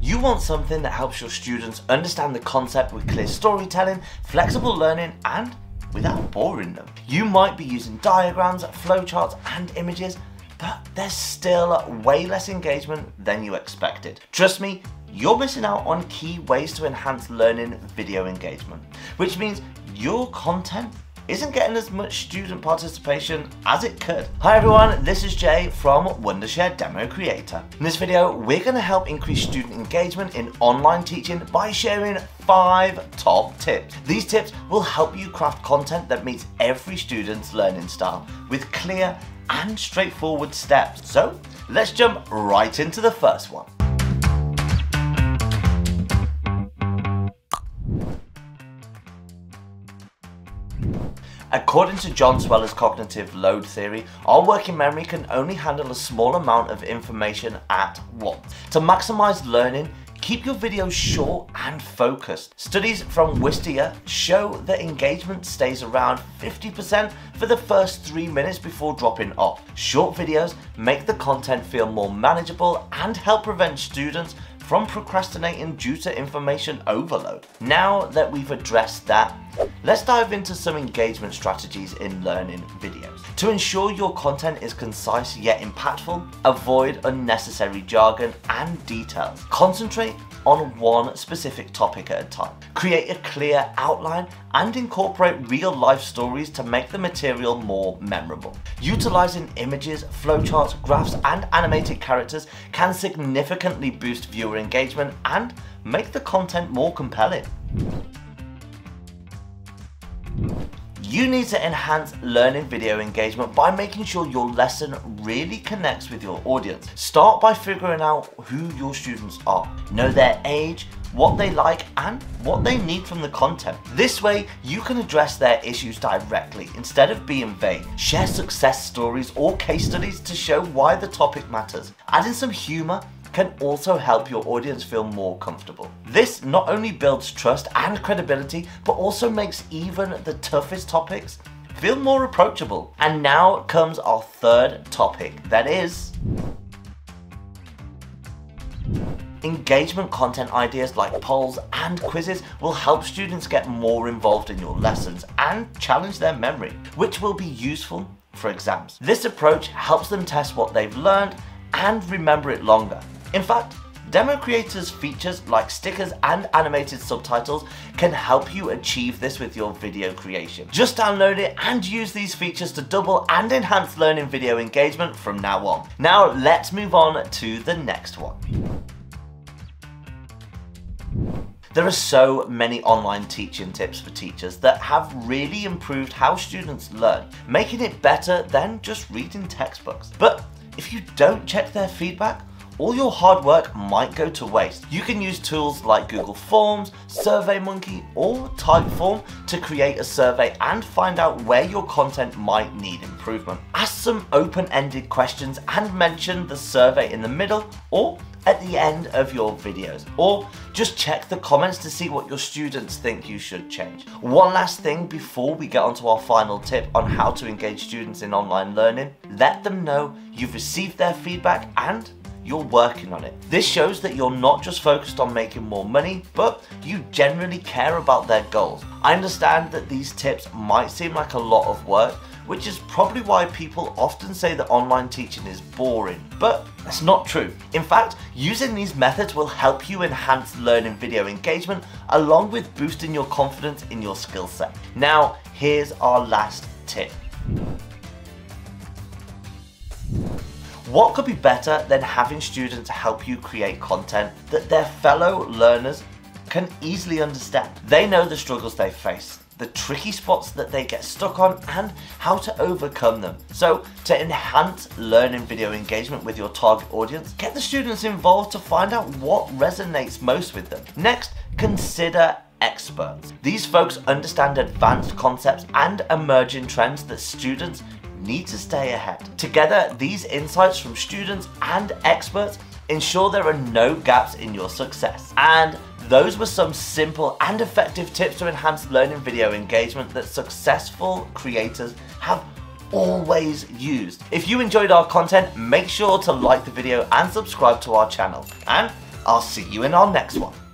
You want something that helps your students understand the concept with clear storytelling, flexible learning, and without boring them. You might be using diagrams, flowcharts, and images, but there's still way less engagement than you expected. Trust me, you're missing out on key ways to enhance learning video engagement, which means your content isn't getting as much student participation as it could. Hi everyone, this is Jay from Wondershare DemoCreator. In this video, we're going to help increase student engagement in online teaching by sharing 5 top tips. These tips will help you craft content that meets every student's learning style with clear and straightforward steps. So let's jump right into the first one. According to John Sweller's cognitive load theory, our working memory can only handle a small amount of information at once. To maximize learning, keep your videos short and focused. Studies from Worcester show that engagement stays around 50% for the first 3 minutes before dropping off. Short videos make the content feel more manageable and help prevent students from procrastinating due to information overload. Now that we've addressed that, let's dive into some engagement strategies in learning videos. To ensure your content is concise yet impactful, avoid unnecessary jargon and details. Concentrate on one specific topic at a time. Create a clear outline and incorporate real-life stories to make the material more memorable. Utilizing images, flowcharts, graphs, and animated characters can significantly boost viewer engagement and make the content more compelling. You need to enhance learning video engagement by making sure your lesson really connects with your audience. Start by figuring out who your students are. Know their age, what they like, and what they need from the content. This way, you can address their issues directly instead of being vague. Share success stories or case studies to show why the topic matters. Adding some humor can also help your audience feel more comfortable. This not only builds trust and credibility, but also makes even the toughest topics feel more approachable. And now comes our third topic, that is engagement content. Ideas like polls and quizzes will help students get more involved in your lessons and challenge their memory, which will be useful for exams. This approach helps them test what they've learned and remember it longer. In fact, DemoCreator's features like stickers and animated subtitles can help you achieve this with your video creation. Just download it and use these features to double and enhance learning video engagement from now on. Now let's move on to the next one. There are so many online teaching tips for teachers that have really improved how students learn, making it better than just reading textbooks. But if you don't check their feedback, all your hard work might go to waste. You can use tools like Google Forms, SurveyMonkey, or Typeform to create a survey and find out where your content might need improvement. Ask some open-ended questions and mention the survey in the middle or at the end of your videos, or just check the comments to see what your students think you should change. One last thing before we get onto our final tip on how to engage students in online learning: let them know you've received their feedback and you're working on it. This shows that you're not just focused on making more money, but you generally care about their goals. I understand that these tips might seem like a lot of work, which is probably why people often say that online teaching is boring, but that's not true. In fact, using these methods will help you enhance learning video engagement along with boosting your confidence in your skill set. Now, here's our last tip. What could be better than having students help you create content that their fellow learners can easily understand? They know the struggles they face, the tricky spots that they get stuck on, and how to overcome them. So to enhance learning video engagement with your target audience, get the students involved to find out what resonates most with them. Next, consider experts. These folks understand advanced concepts and emerging trends that students need to stay ahead. Together, these insights from students and experts ensure there are no gaps in your success. And those were some simple and effective tips to enhance learning video engagement that successful creators have always used. If you enjoyed our content, make sure to like the video and subscribe to our channel. And I'll see you in our next one.